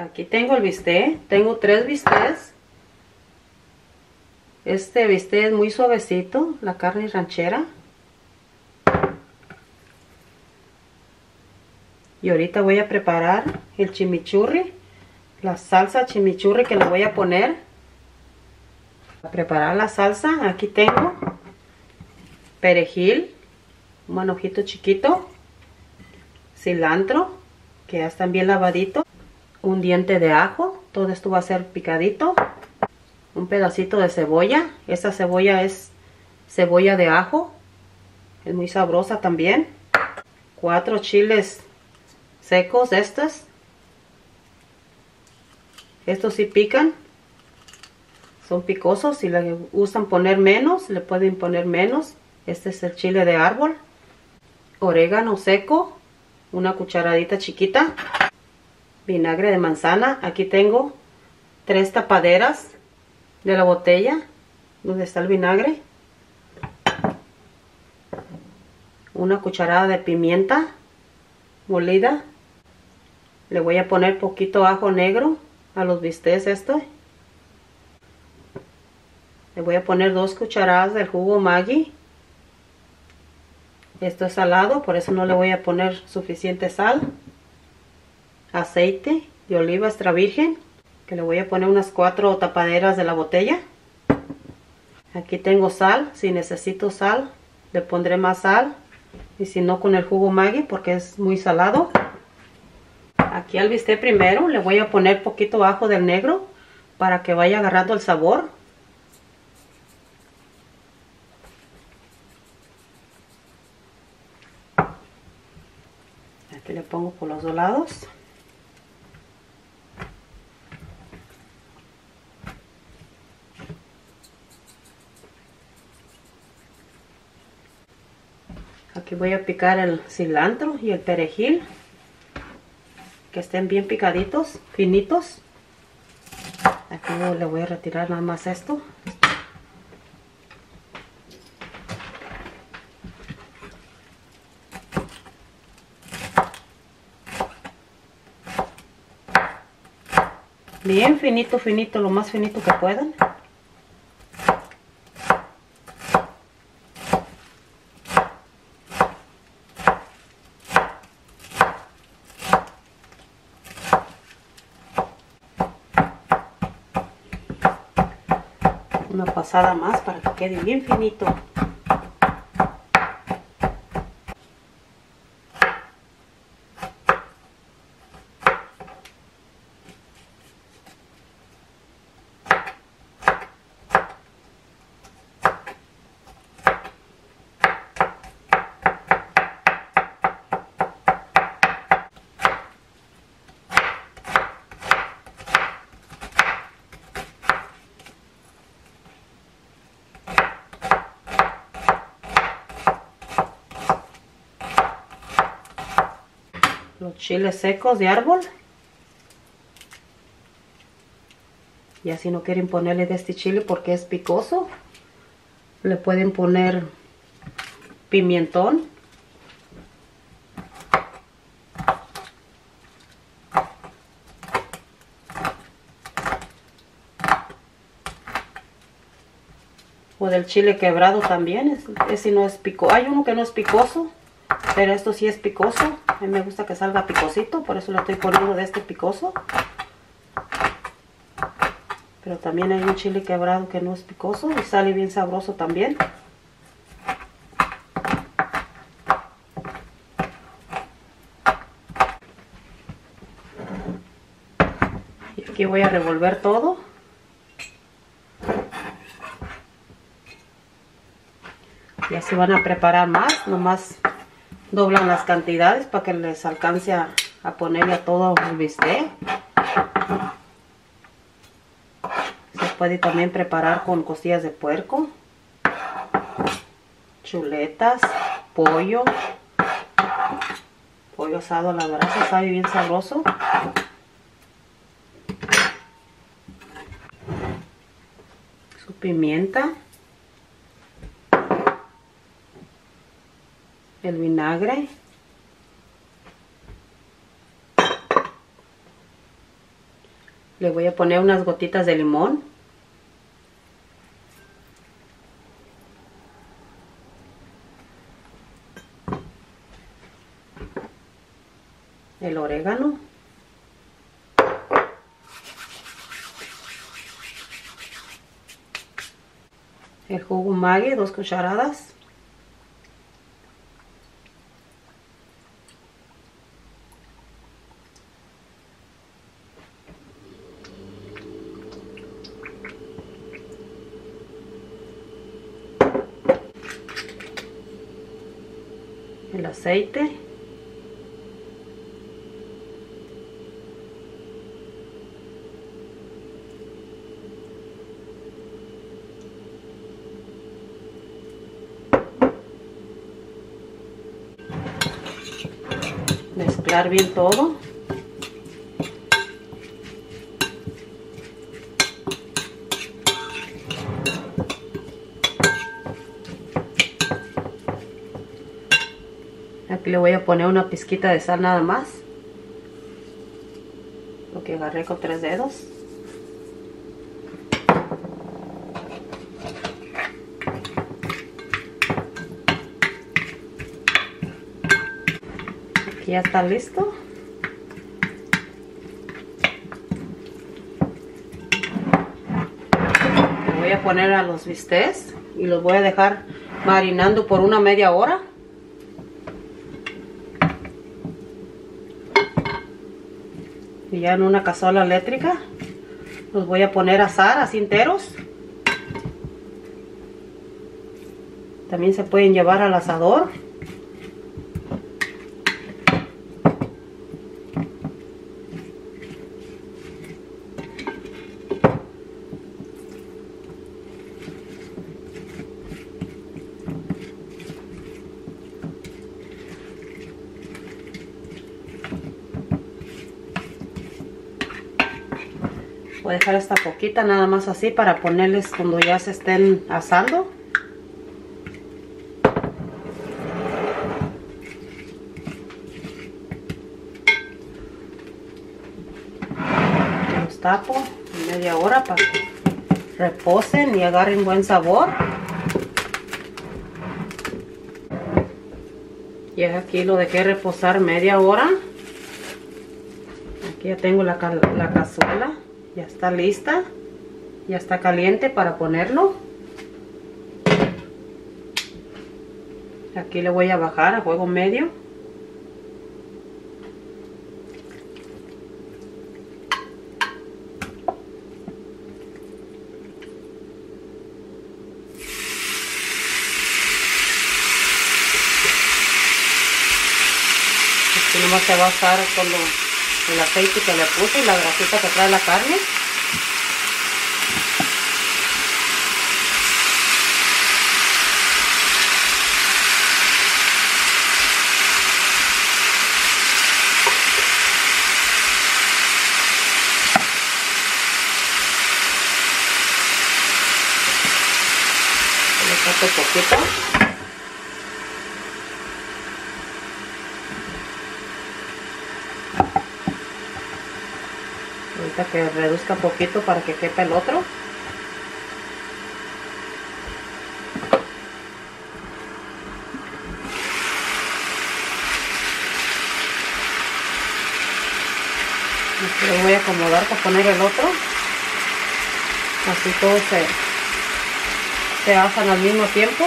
Aquí tengo el bistec, tengo 3 bistecs. Este bistec es muy suavecito, la carne ranchera. Y ahorita voy a preparar el chimichurri, la salsa chimichurri que le voy a poner. Para preparar la salsa, aquí tengo perejil, un manojito chiquito, cilantro, que ya están bien lavaditos, un diente de ajo, todo esto va a ser picadito, un pedacito de cebolla, esta cebolla es cebolla de ajo, es muy sabrosa también, 4 chiles secos estos sí pican, son picosos, si le gustan poner menos, le pueden poner menos. Este es el chile de árbol, orégano seco, una cucharadita chiquita, vinagre de manzana, aquí tengo 3 tapaderas de la botella donde está el vinagre, una cucharada de pimienta molida, le voy a poner poquito ajo negro a los bistecs le voy a poner 2 cucharadas del jugo Maggi. Esto es salado, por eso no le voy a poner suficiente sal. Aceite de oliva extra virgen, que le voy a poner unas 4 tapaderas de la botella. Aquí tengo sal, si necesito sal le pondré más sal, y si no con el jugo Maggi porque es muy salado. Aquí al bistec primero le voy a poner poquito ajo del negro para que vaya agarrando el sabor. Aquí le pongo por los 2 lados. Aquí voy a picar el cilantro y el perejil, que estén bien picaditos, finitos. Aquí le voy a retirar nada más esto. Bien finito, finito, lo más finito que puedan. Una pasada más para que quede bien finito. Los chiles secos de árbol. Ya si no quieren ponerle de este chile porque es picoso, le pueden poner pimentón. O del chile quebrado también, ese no es picoso. Hay uno que no es picoso, pero esto sí es picoso. A mí me gusta que salga picosito, por eso le estoy poniendo de este picoso. Pero también hay un chile quebrado que no es picoso y sale bien sabroso también. Y aquí voy a revolver todo. Y así van a preparar más, nomás doblan las cantidades para que les alcance a ponerle a todo el bistec. Se puede también preparar con costillas de puerco, chuletas, pollo asado a la brasa, sabe bien sabroso. Su pimienta, el vinagre, Le voy a poner unas gotitas de limón. El orégano. El jugo Maggi, 2 cucharadas. El aceite. Mezclar bien todo. Aquí le voy a poner una pizquita de sal nada más. Lo que agarré con 3 dedos. Aquí ya está listo. Le voy a poner a los bistecs y los voy a dejar marinando por una media hora. Y ya en una cazuela eléctrica los voy a poner a asar así enteros. También se pueden llevar al asador. Voy a dejar esta poquita nada más así para ponerles cuando ya se estén asando. Los tapo media hora para que reposen y agarren buen sabor. Y aquí lo dejé reposar media hora. Aquí ya tengo la cazuela. Ya está lista, ya está caliente para ponerlo. Aquí le voy a bajar a fuego medio. Aquí nomás se va a usar con el aceite que le puse y la grasita que trae la carne. Le saco poquito. Ahorita que reduzca poquito para que quepa el otro. Lo voy a acomodar para poner el otro. Así todos se asan al mismo tiempo.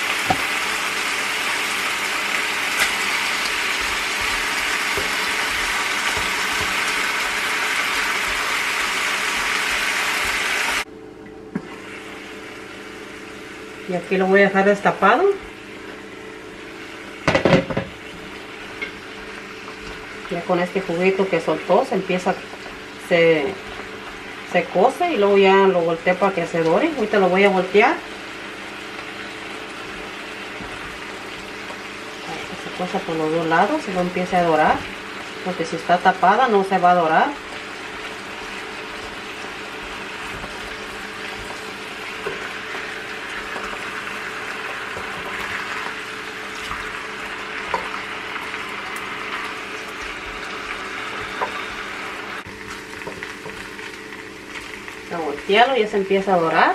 Y aquí lo voy a dejar destapado. Ya con este juguito que soltó se cose y luego ya lo volteo para que se dore. Ahorita lo voy a voltear. Para que se cosa por los dos lados y lo empiece a dorar. Porque si está tapada no se va a dorar. A voltearlo, ya se empieza a dorar.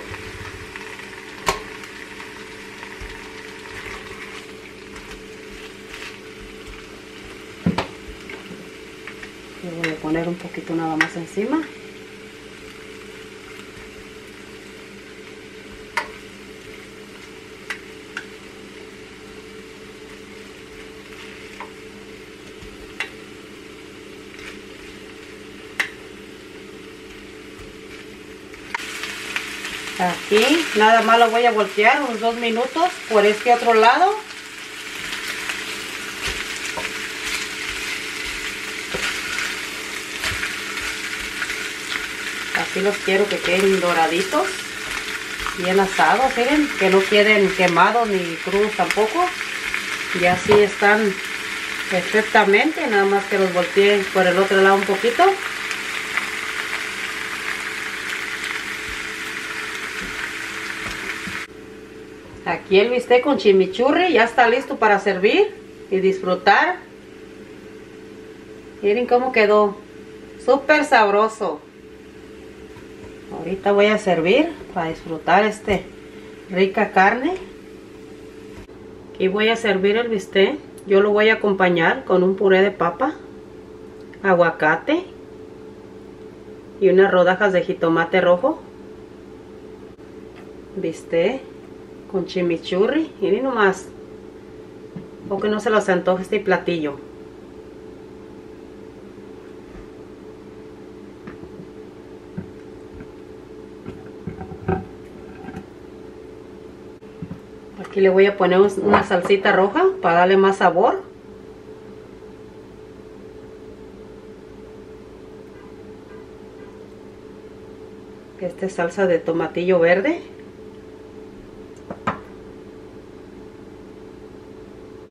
Le voy a poner un poquito nada más encima. Aquí nada más lo voy a voltear unos 2 minutos por este otro lado. Así los quiero que queden doraditos, bien asados, miren, que no queden quemados ni crudos tampoco. Y así están perfectamente, nada más que los volteé por el otro lado un poquito. Aquí el bistec con chimichurri ya está listo para servir y disfrutar. Miren cómo quedó, súper sabroso. Ahorita voy a servir para disfrutar rica carne. Aquí voy a servir el bistec. Yo lo voy a acompañar con un puré de papa, aguacate y unas rodajas de jitomate rojo. Bistec con chimichurri. Miren nomás, o que no se los antoje este platillo. Aquí le voy a poner una salsita roja para darle más sabor. Esta es salsa de tomatillo verde.